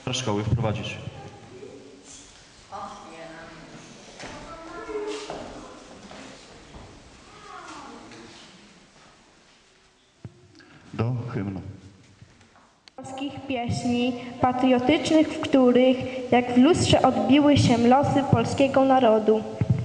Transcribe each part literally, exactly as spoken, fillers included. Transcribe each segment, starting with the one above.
szkoły wprowadzić. Do hymnu. Polskich pieśni patriotycznych, w których jak w lustrze odbiły się losy polskiego narodu.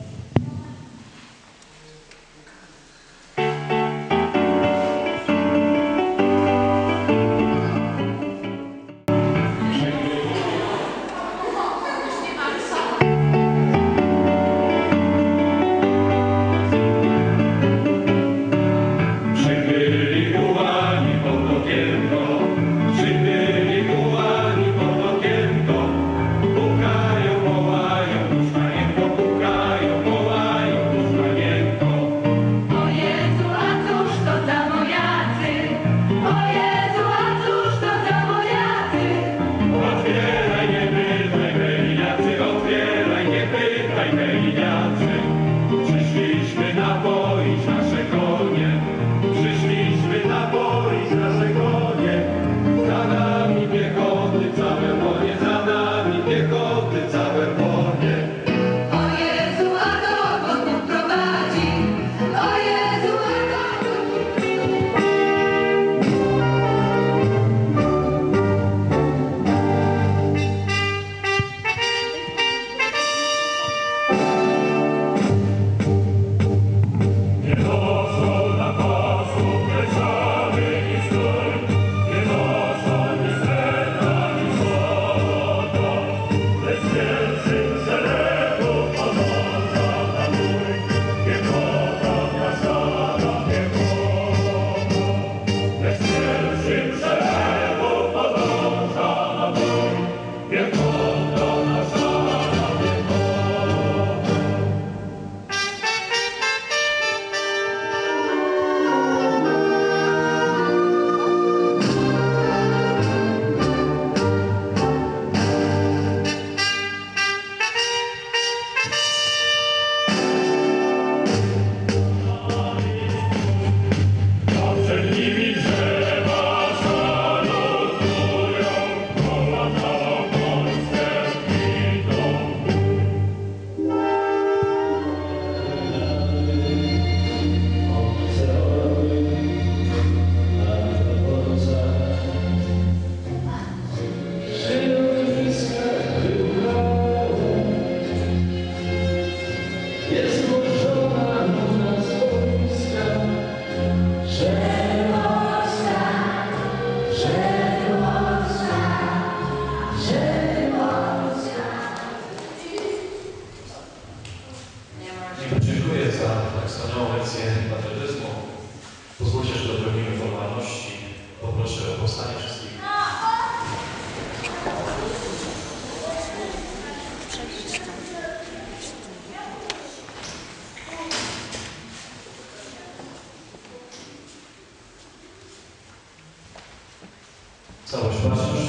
Dziękuję za tak wspaniałą lekcję patriotyzmu. Pozwólcie, że dopełnimy formalności. Poproszę o powstanie wszystkich. Całość baczność.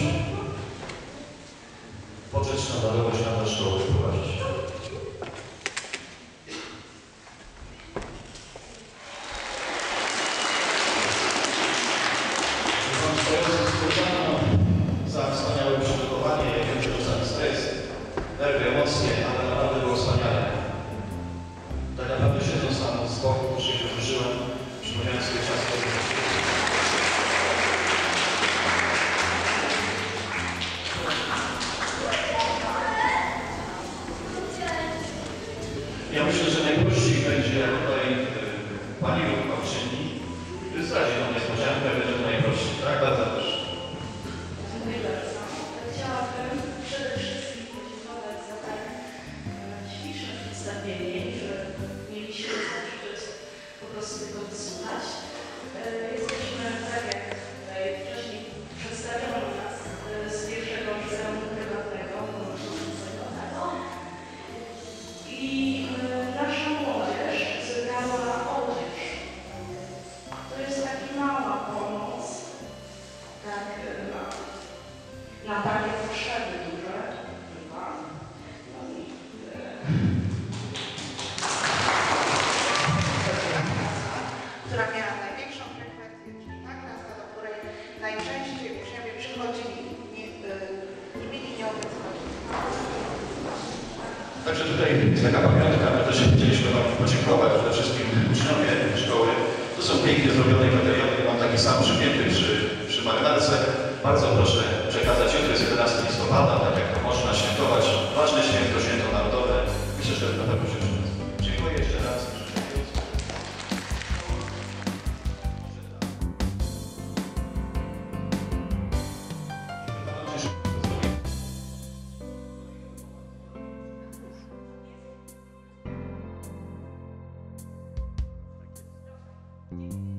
Poczeć nadarować nadal szkoły prowadzić. Za wspaniałe przygotowanie, jak wiem, że czasami stres, nerwy, emocje, ale naprawdę było wspaniale. Tak naprawdę siedząc tam z boku, że się wyżyłem, przypomniałem sobie czas, kiedy ja myślę, że najprościej będzie tutaj pani wychowawczyni zdradzi nam niespodziankę, będzie to najprościej, tak? Bardzo proszę. Dziękuję bardzo. Chciałabym przede wszystkim podziękować za tak śliczne przedstawienie, że mieliście znać, że to jest po prostu tylko wysłuchać. Jesteśmy, tak jak tutaj wcześniej przedstawiono nas, z pierwszego liceum prywatnego, i nasza młodzież zebrała odzież. To jest taka mała pomoc, tak, na, na takie potrzeby duże, chyba. No i tyle. Która miała największą frekwencję, czyli ta klasa, do której najczęściej uczniowie przychodzili, nie, nie mieli jest taka pamiątka, my też chcieliśmy Wam podziękować, przede wszystkim uczniowie szkoły. To są pięknie zrobione materiały, mam taki sam przypięty przy, przy marynarce. Bardzo proszę przekazać, jutro jest jedenastego listopada, tak jak to można świętować, ważne święto, święto narodowe. Myślę, że na pewno się przyda. Dziękuję jeszcze raz. Thank you.